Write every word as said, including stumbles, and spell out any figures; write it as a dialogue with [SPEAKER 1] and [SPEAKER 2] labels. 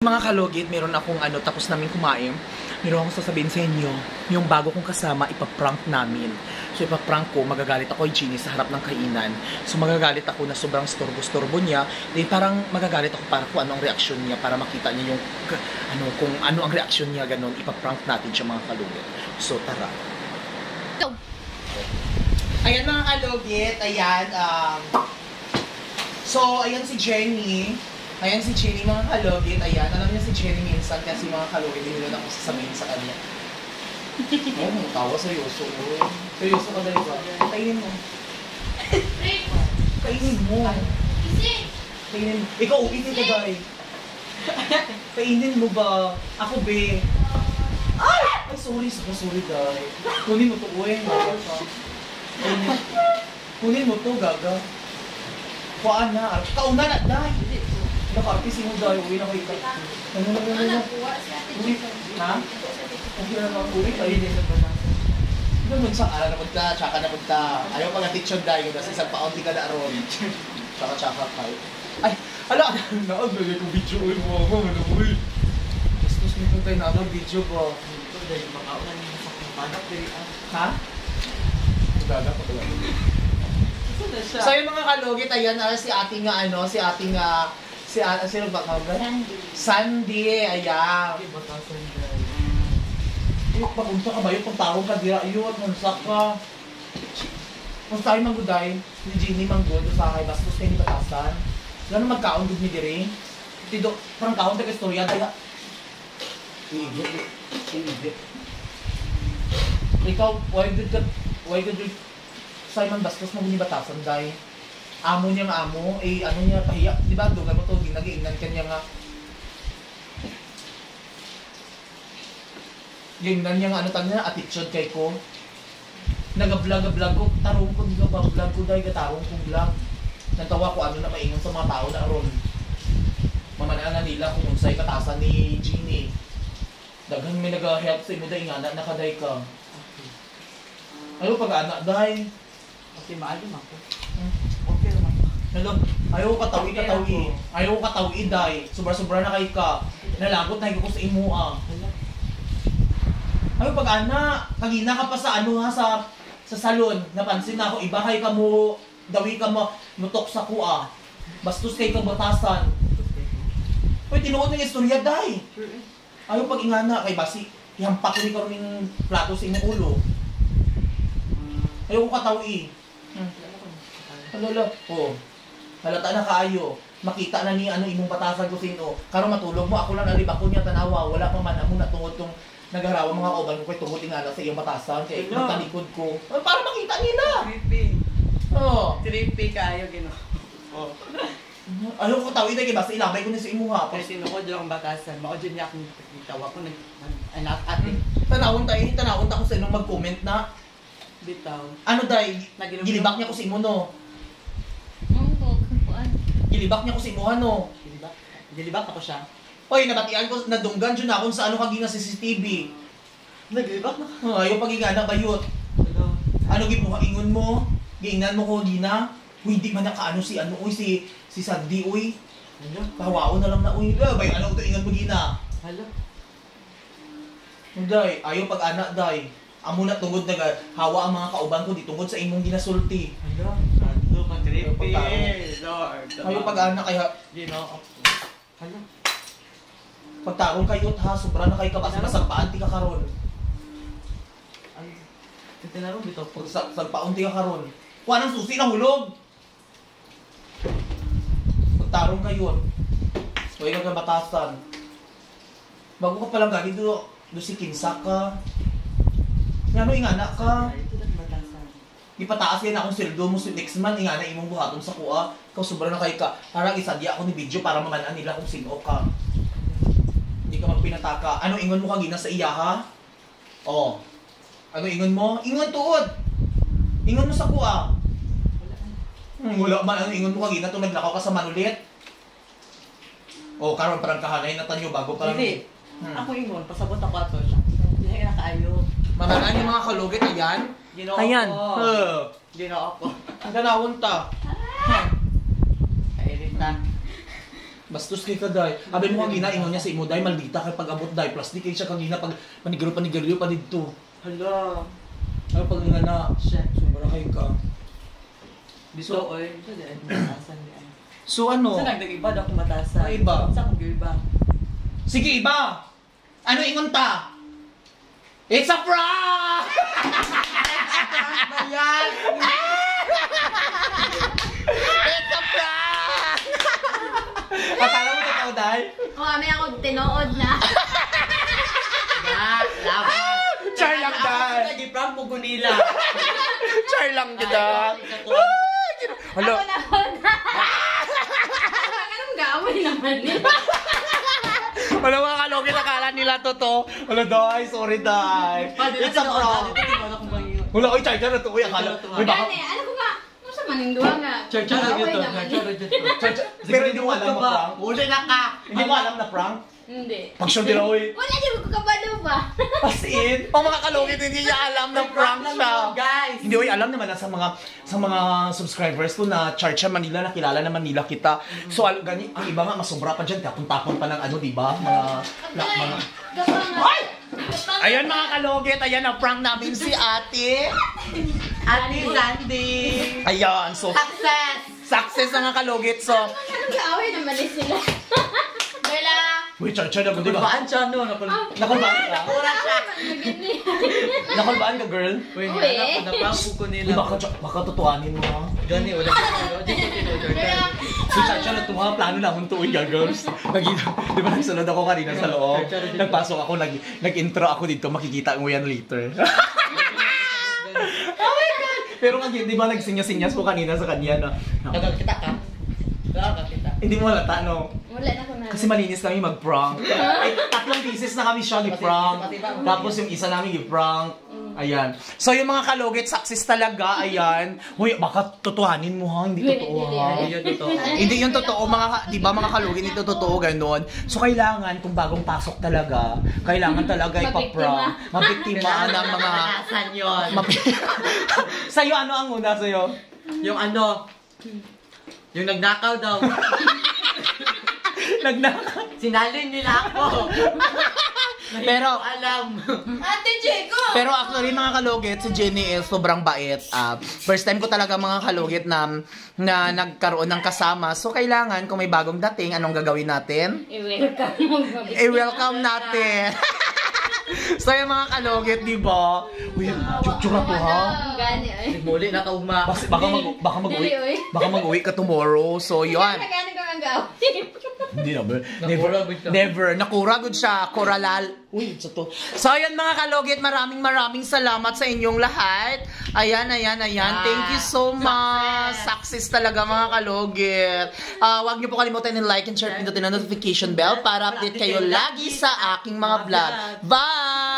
[SPEAKER 1] Mga kalugit, meron akong ano, tapos namin kumain. Meron akong sasabihin sa inyo, yung bago kong kasama, ipaprank namin. So ipaprank ko, magagalit ako kay Jeannie sa harap ng kainan. So magagalit ako na sobrang storbo-storbo niya. Then parang magagalit ako para kung ano ang reaksyon niya, para makita niya yung, ano, kung ano ang reaksyon niya, ganun. Ipaprank natin siya mga kalugit. So tara. Ayan mga kalugit, ayan. Um, so ayan si Jenny. Ayan si Jenny mga kalugit, ayan. Alam niya si Jenny minsan kasi mga kalugit, hindi nila ako sasabihin sa kanya. Oo, oh, tawa seryoso. Seryoso ka dahil ba? Kainin mo. Kainin mo. Kainin mo. Ikaw, itin ka dahil. Kainin mo ba? Ako be. Ay! Ay, sorry. Sorry, sorry dahil. Kunin mo to, uwe. Kunin. Kunin mo to, gaga. Kuhaan na. Kauna na, dahil. Naka-artisi mo dahil, uwi na ko ikaw. Ano na, ano na. Ha? Ang hirap ang uwi, kainin na ba na? Ano nun sa ala na punta, tsaka na punta. Ayaw pa nga teacher dahil, kasi isang paunti ka na aron. Tsaka-tsaka kayo. Ay, ala, naagay ko video uwi mo ako, ano uwi. Bastos nito tayo na video ba? Ito dahil makaunan niyo sa panak dahil. Ha? Gaga pa talaga. So yung mga kalugit, ayan, uh, si ating nga ano, si ating uh, si uh, sino ba ka ba? Sandy, ayan. Batasan dahil. Iyak pa kung ka ba yung pagtawag ka dira, iyo at mansak ka. Kung tayo mangguday, ni Jeannie manggod, sa kay bastos kayo ni Batasan. Gano'n magkaon gud ni dire. Tido, parang kaon tayo istorya, dahil. Iigit, iigit. Ikaw, why good ka, why good yung Simon bastos mo ni Batasan, dahil. Amo niya nga amo, eh ano niya, pahiya, di ba, dugan mo to, ginag-iingnan ka niya nga. Gingnan niya nga ano tanya, attitude kay ko. Nag-vlog-vlog ko, tarong ko, di ka ba, vlog ko dahil katarong kong vlog. Nagtawa ko ano na maingon sa mga tao na aron. Mamanaan na nila kung unsay katasan ni Jeannie. Daghang may nag-help sa imo dahil nga, nakaday ka. Ayaw pag-anak dahil.
[SPEAKER 2] Okay, maalim ako.
[SPEAKER 1] Hmm.
[SPEAKER 2] Okay naman ako.
[SPEAKER 1] Hello, ayaw katawi katawi. Ayaw katawi dahil. Sobra-sobra na kay ka. Nalagot na ko sa imo ah. Ayaw pag-anak. Kagina ka pa sa ano ha, sa sa salon. Napansin na ako, ibahay ka mo, dawi ka mo, nutok sa kuha. Bastos kay kang Batasan. Uy, tinuod ng istorya dahil. Ayaw pag-ingana kay basi. Ihampak rin ka rin yung plato sa imong ulo. Ayaw ko katawi. Hmm. Halala. Oo. Halata na kaayo. Makita na ni ano imong Batasan ko sino. Karon matulog mo, ako lang nalibak ko niya tanawa. Wala pa man amo na tungod tong nagharawa mga kauban ko kay tungod ingala sa iyong Batasan. Kaya matalikod ko. Para makita nila.
[SPEAKER 2] Trippy.
[SPEAKER 1] Oo.
[SPEAKER 2] Trippy kayo, gino. Oo.
[SPEAKER 1] Ayaw ko tawid kay basta ilabay ko na sa imo ha.
[SPEAKER 2] Kasi sino ko dyan ang Batasan. Mao dyan niya akong itawa ko. Anak atin.
[SPEAKER 1] Tanawon tayo, tanawon ta ko sa inong mag-comment na.
[SPEAKER 2] Bitaw.
[SPEAKER 1] Ano dahil? Gilibak niya ko sa imo no. Gilibak niya ko sa imo ano.
[SPEAKER 2] Gilibak? Gilibak ako siya.
[SPEAKER 1] Hoy, nabatian ko, nadunggan dyan ako sa ano kagina sa C C T V.
[SPEAKER 2] Naglibak na ka?
[SPEAKER 1] Oh, ayaw pagigana bayot.
[SPEAKER 2] Ano?
[SPEAKER 1] Ano gibuha ingon mo? Giingnan mo ko gina? Uy, di man nakaano si ano, uy, si si Sandy, uy.
[SPEAKER 2] Ano?
[SPEAKER 1] Pahawaon na lang na, uy. Eh, bay, ano ito ingon mo gina?
[SPEAKER 2] Hala?
[SPEAKER 1] Day, ayaw pag-anak, day. Amo na tungod na hawa ang mga kauban ko di tungod sa imong ginasulti.
[SPEAKER 2] Hala? Ano ka trippy? Lord.
[SPEAKER 1] Ayaw pag-anak kaya
[SPEAKER 2] Gino. Hala?
[SPEAKER 1] pagtarong kayo ha, sobra na kayo kabasa masagpaan ti ka karon.
[SPEAKER 2] Ay, tinarong dito po.
[SPEAKER 1] Pagsagpaan ti ka karon. Kuha ng susi na hulog. Pagtarong kayo. Huwag ka Batasan. Bago ka palang gagi do, do si Kinsa ka. Nga no, ingana ka.
[SPEAKER 2] Ito lang Batasan.
[SPEAKER 1] Ipataas yan akong sildo mo si next man, ingana imong buhaton sa kuha. Ikaw sobra na kayo ka. Parang isadya ako ni video para mamanaan nila kung sino ka. Hindi ka magpinataka. Ano ingon mo kagina sa iya ha? Oh. Ano ingon mo? Ingon tuod. Ingon mo sa kuha.
[SPEAKER 2] Wala.
[SPEAKER 1] Hmm, wala man ano ingon mo kagina itong naglakaw ka sa manulit. Oh, karon parang kahanay na tanyo bago pa lang.
[SPEAKER 2] Hindi.
[SPEAKER 1] Hmm.
[SPEAKER 2] Ako ingon, pasabot ako ato siya. Hindi na kaayo.
[SPEAKER 1] Mamanaan yung mga kalugit, ayan.
[SPEAKER 2] Ginoo
[SPEAKER 1] Ayan.
[SPEAKER 2] ko.
[SPEAKER 1] Huh.
[SPEAKER 2] Ginoo ko.
[SPEAKER 1] Ang ganawon ta.
[SPEAKER 2] Ay, rin na.
[SPEAKER 1] Bastos kay ka, day. Abi mo ang ginaingon niya sa imo, day, maldita kay pag-abot, day. Plus, di kay siya kagina pag panigiro-panigiro pa dito.
[SPEAKER 2] Hala.
[SPEAKER 1] Ano pag nga na,
[SPEAKER 2] Shit.
[SPEAKER 1] sobra kayo ka.
[SPEAKER 2] Biso, oy. Ito dyan, matasan niya.
[SPEAKER 1] So ano?
[SPEAKER 2] Saan nag-iba daw kung matasan?
[SPEAKER 1] Ay, iba.
[SPEAKER 2] Saan kung iba?
[SPEAKER 1] Sige, iba! Ano ingon ta? It's a prank!
[SPEAKER 2] Bayan!
[SPEAKER 1] It's a prank! Akala mo totoo, day?
[SPEAKER 3] O, kami ako tinood na.
[SPEAKER 2] Ah, laban.
[SPEAKER 1] Char lang, day!
[SPEAKER 2] Nag-i-prank mo ko nila.
[SPEAKER 1] Char lang, day! Hello?
[SPEAKER 3] Ako na ako na. Anong gawin naman nila?
[SPEAKER 1] Wala mga kalogit, akala nila totoo. Wala, day, sorry, day. It's a prank! Wala, oy, char na to. Uy, akala. Uy, baka...
[SPEAKER 3] Gani, ano ko nga? Ano sa manindua nga?
[SPEAKER 2] Char-char na dito. Char-char na dito.
[SPEAKER 1] Char, char. Pero hindi mo alam na prank?
[SPEAKER 2] Uli na ka.
[SPEAKER 1] Hindi mo alam na prank?
[SPEAKER 3] Hindi.
[SPEAKER 1] Pag sure nila, uy.
[SPEAKER 3] Wala din ko kabalo ba?
[SPEAKER 1] As in, pang mga kalugit, hindi niya alam na prank siya.
[SPEAKER 2] Guys.
[SPEAKER 1] Hindi, uy, alam naman na sa mga sa mga subscribers ko na Charcha Manila, nakilala naman nila kita. So, al gani, ang iba nga, masubra pa dyan, tapon-tapon pa ng ano, di ba? Mga, na, mga... Ay! Ayan mga kalugit, ayan ang prank namin si ate.
[SPEAKER 2] Ate Sandy.
[SPEAKER 1] Ayan, so,
[SPEAKER 2] Success.
[SPEAKER 1] success ang mga kalugit. So,
[SPEAKER 3] Anong gawin naman ni sila? Bella!
[SPEAKER 1] uy, Charcha na, di ba?
[SPEAKER 2] Nakulbaan siya, no? Nakul-
[SPEAKER 1] Nakulbaan ka?
[SPEAKER 2] Nakura siya.
[SPEAKER 1] Nakulbaan ka, girl?
[SPEAKER 2] Uy,
[SPEAKER 3] Uy.
[SPEAKER 2] nilala ko, naprank ko
[SPEAKER 1] Uy,
[SPEAKER 2] nila.
[SPEAKER 1] baka, baka tutuanin mo, ha?
[SPEAKER 2] Gani, wala ko tinod. Di ko tinod.
[SPEAKER 1] Si Chacha na tuwa, plano namin tuwing girls. Nag- di ba nagsunod ako kanina sa loob? Nagpasok ako, nag, nag-intro ako dito, makikita mo yan later. Oh my God! Pero nga, di ba nagsinyas-sinyas ko kanina sa kanya na,
[SPEAKER 2] Nagkakita ka? Nagkakita.
[SPEAKER 1] hindi mo halata, no?
[SPEAKER 3] Wala na ko na.
[SPEAKER 1] Kasi malinis kami mag-prank. Ay, tatlong pieces na kami siya gi-prank. Tapos yung isa namin gi-prank. Ayan. So yung mga kalugit, success talaga. Ayan. Uy, baka totohanin mo ha. Hindi totoo ha.
[SPEAKER 2] Hindi yun totoo.
[SPEAKER 1] Hindi yung totoo, mga, di ba mga kalugit, hindi totoo ganon. So kailangan, kung bagong pasok talaga, kailangan talaga ipaprank. Mabiktima ng mga...
[SPEAKER 2] Manasan yun.
[SPEAKER 1] Mabi- sa'yo, ano ang una sa'yo?
[SPEAKER 2] Yung ano, yung nagnakaw daw.
[SPEAKER 1] Nagnaka.
[SPEAKER 2] Sinalin nila ako.
[SPEAKER 1] Pero,
[SPEAKER 2] Alam.
[SPEAKER 3] Ate Chico!
[SPEAKER 1] pero actually mga kalugit, si Jenny is sobrang bait. Ah, first time ko talaga mga kalugit na, na nagkaroon ng kasama. So kailangan, kung may bagong dating, anong gagawin natin?
[SPEAKER 3] I-welcome mo.
[SPEAKER 1] I-welcome natin. So yung mga kalugit, di ba? Uy, tsura to ha.
[SPEAKER 3] Gani ay.
[SPEAKER 2] Muli nakaugma.
[SPEAKER 1] Baka, baka, mag, baka mag-uwi.
[SPEAKER 3] Dali, uy.
[SPEAKER 1] Baka mag-uwi ka tomorrow. So yun.
[SPEAKER 3] Nagani ko ang gawin.
[SPEAKER 1] Hindi na, never.
[SPEAKER 2] Nakuragod siya.
[SPEAKER 1] Never. Nakuragod siya. Koralal. Uy, sa to. So, ayan mga kalugit, maraming maraming salamat sa inyong lahat. Ayan, ayan, ayan.
[SPEAKER 2] Ah,
[SPEAKER 1] Thank you so much. Success talaga mga kalugit. Uh, huwag niyo po kalimutan ng like and share, pindutin ang notification bell para update kayo lagi sa aking mga vlog. Bye!